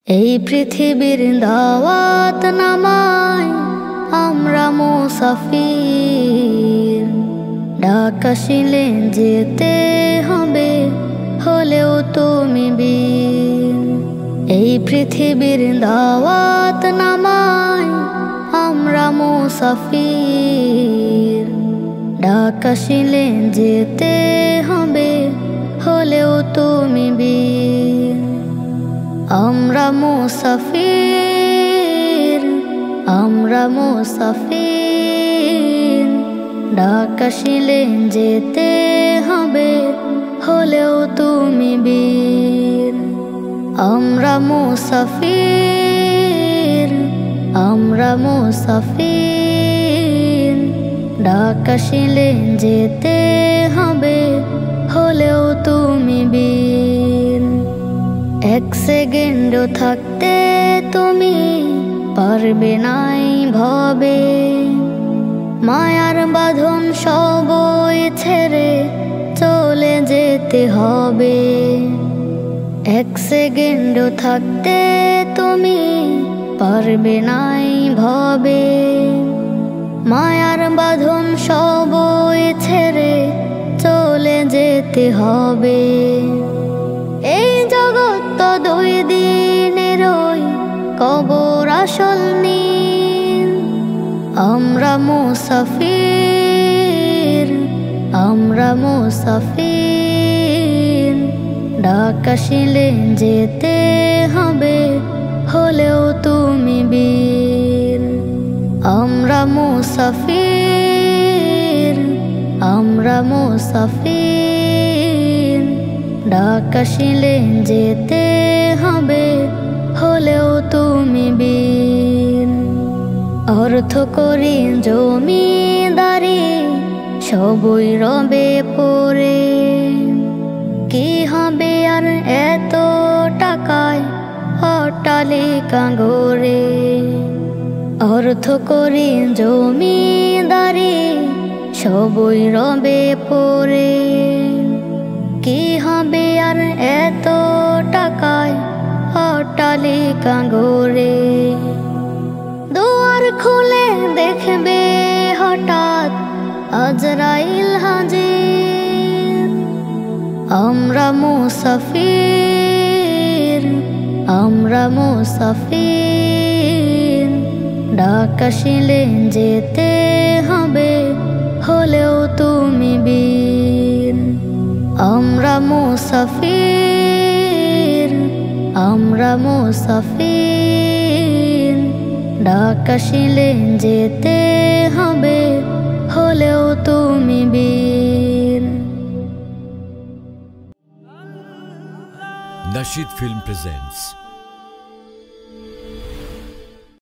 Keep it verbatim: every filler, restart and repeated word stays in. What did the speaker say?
এই পৃথিবীর দাওয়াত নামায় আমরা মুসাফির, ডাক আসিলে যেতে হবে হলেও তুমি বীর। এই পৃথিবীর দাওয়াত নামায় আমরা মুসাফির, ডাক আসিলে যেতে হবে হলেও তুমি বীর। আমরা মুসাফির, আমরা মুসাফির, ডাক আসিলে যেতে হবে হলেও তুমি বীর। আমরা মুসাফির, আমরা মুসাফির, ডাক আসিলে যেতে হবে হলেও তুমি বীর। এক সেকেন্ডও থাকতে তুমি পারবে নাই ভবে, মায়ার বাঁধন সবই ছেড়ে চলে যেতে হবে। এক সেকেন্ডও থাকতে তুমি পারবে নাই ভবে, মায়ার বাঁধন সবই ছেড়ে চলে যেতে হবে। এই জগৎ তো দুই দিনেরই কবর আসল নীল। আমরা মুসাফির, আমরা মুসাফির, ডাক আসিলে যেতে হবে হলেও তুমি বীর। আমরা মুসাফির, আমরা মুসাফির, ডাক আসিলে যেতে হবে হলেও তুমি বীর। অর্থ করি জমিদারি সবই রবে পড়ে, কি হবে আর এত টাকায় অট্টালিকা গড়ে। অর্থ করি জমিদারি সবই রবে পড়ে, কি হবে আর এত টাকায় অট্টালিকা গড়ে। দুয়ার খুলে দেখবে হঠাৎ আজরাইল হাজির। আমরা মুসাফির, আমরা মুসাফির, ডাক আসিলে যেতে হবে হলেও তুমি বীর। আমরা মুসাফির, আমরা মুসাফির, ডাক আসিলে যেতে হবে হলেও তুমি বীর। Nasheed Film presents